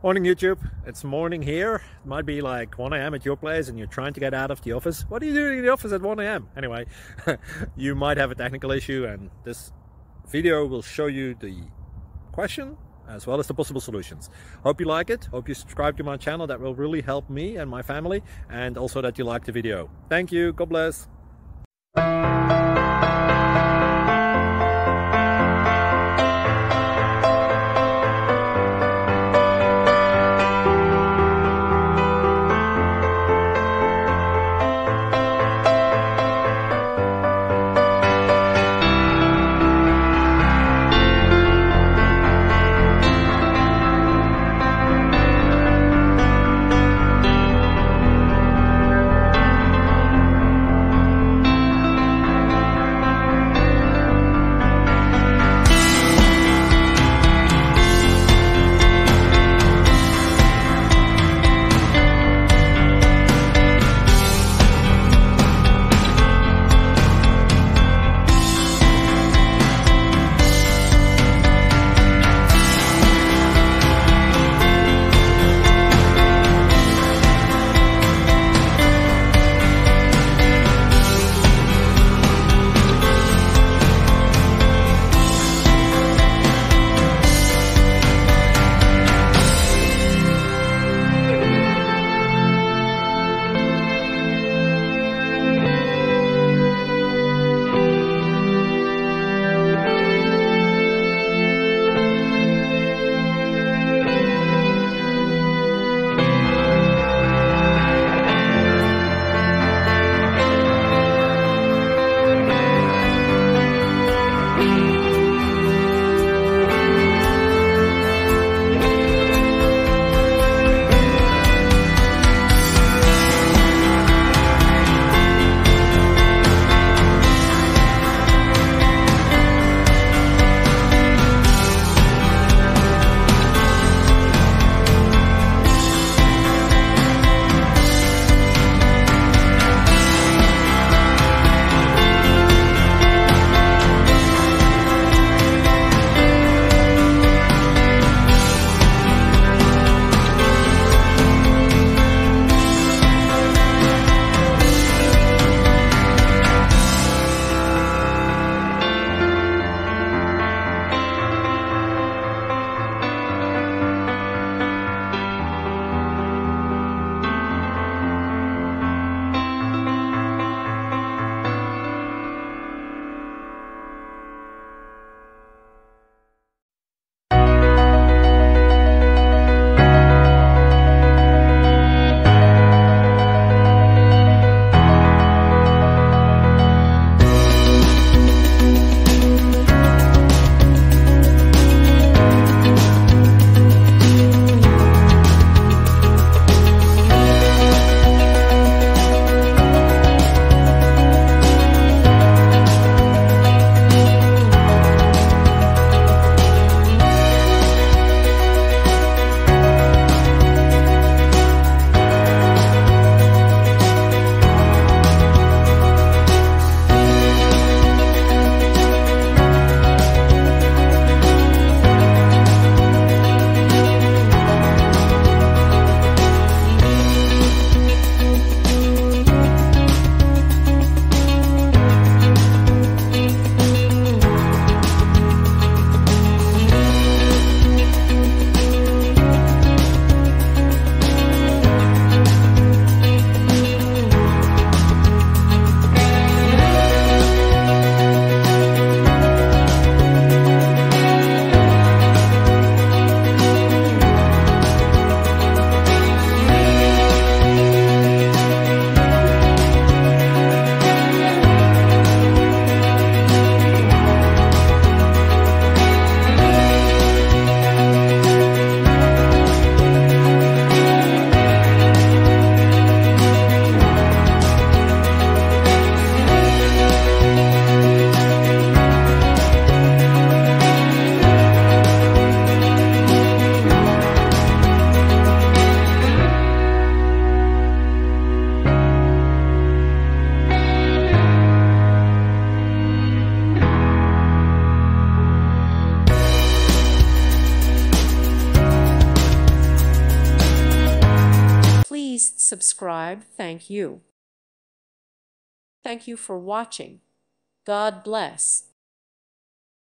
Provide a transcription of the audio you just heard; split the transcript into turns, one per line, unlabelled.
Morning YouTube, it's morning here. It might be like 1 a.m. at your place and you're trying to get out of the office. What are you doing in the office at 1 a.m? Anyway, you might have a technical issue and this video will show you the question as well as the possible solutions. Hope you like it, hope you subscribe to my channel. That will really help me and my family, and also that you like the video. Thank you, God bless.
subscribe, thank you. Thank you for watching. God bless.